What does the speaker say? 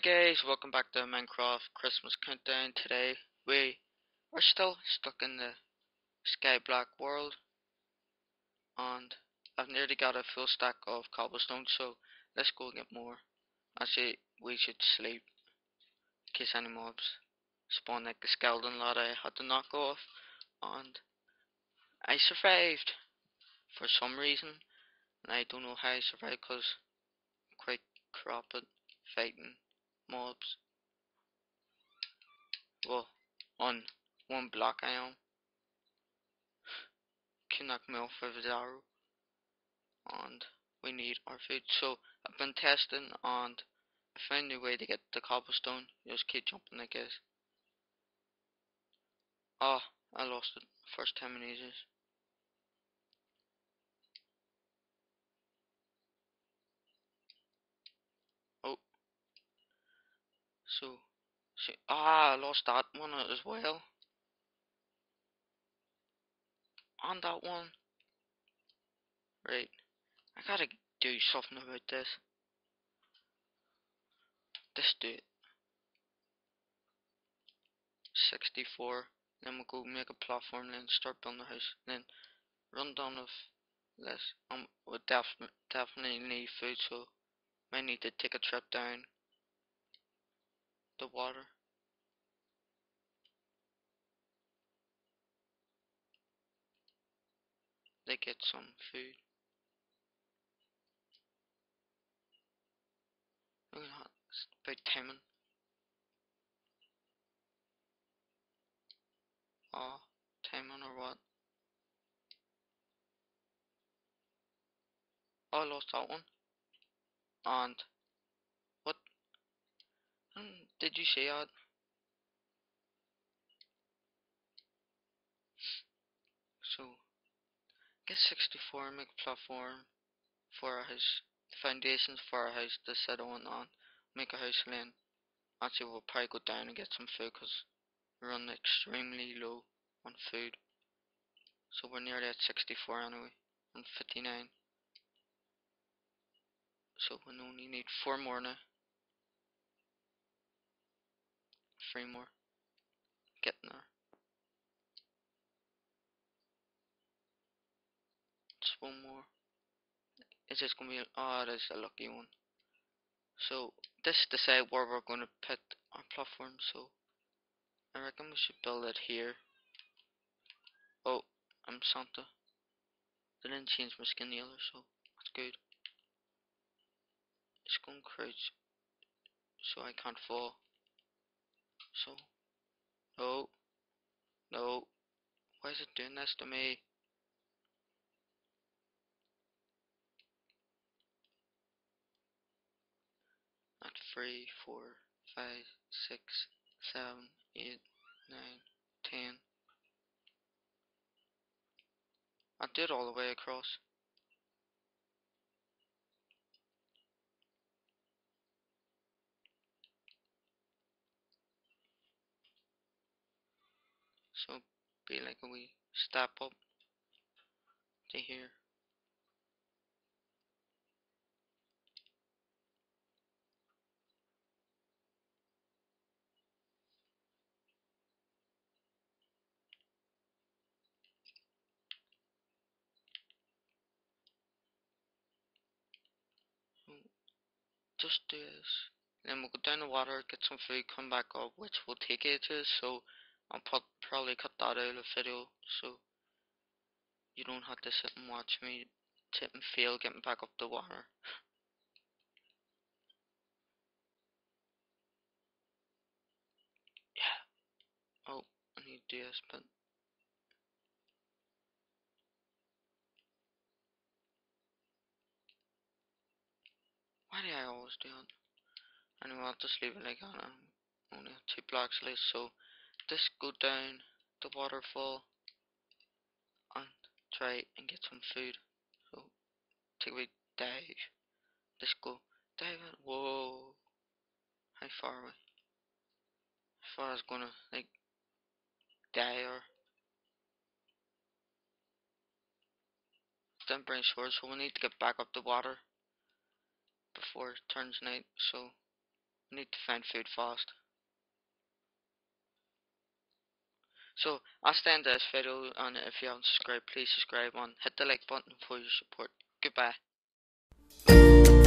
Guys, welcome back to Minecraft Christmas Countdown. Today we are still stuck in the sky black world, and I've nearly got a full stack of cobblestone, so let's go get more. Actually, we should sleep in case any mobs spawn, like the skeleton lad I had to knock off, and I survived for some reason, and I don't know how I survived because I'm quite crap at fighting mobs. Well, on one block I am. Can knock me off with his arrow, and we need our food. So I've been testing, and I found a way to get the cobblestone. You just keep jumping, I guess. Oh, I lost it first time in ages. Oh, so see, I lost that one as well, and that one. Right, I gotta do something about this. This do it. 64. Then we'll go make a platform, then start building the house, then run down with this. We definitely need food, so might need to take a trip down the water. They get some food. Look at that. It's about timing. Oh, timing or what? Oh, I lost that one. And what? Did you see that? So get 64, make a platform for a house. Foundations for a house to sit on. Make a house land. Actually, we'll probably go down and get some food because we're running extremely low on food. So we're nearly at 64 anyway. And 59. So we only need 4 more now. 3 more. Getting there. Just one more. Is this gonna be? Oh, it is a lucky one. So this is the side where we're gonna put our platform. So I reckon we should build it here. Oh, I'm Santa. Didn't change my skin either, so that's good. It's gonna crouch so I can't fall. So no, no. Why is it doing this to me? At 3, 4, 5, 6, 7, 8, 9, 10. I did all the way across. So be like a wee step up to here. Just do this. Then we'll go down the water, get some food, come back up, which will take ages, so I'll probably cut that out of the video, so you don't have to sit and watch me sit and fail getting back up the water. Yeah. Oh, I need to do this, but why do I always do it? Anyway, I'll just leave it like that. I only have 2 blocks left, so just go down the waterfall and try and get some food. So take a wee dive. Let's go diving. Whoa, how far away? How far is gonna like die or didn't bring swords, so we need to get back up the water before it turns night. So I need to find food fast. So that's the end of this video, and if you haven't subscribed, please subscribe and hit the like button for your support. Goodbye.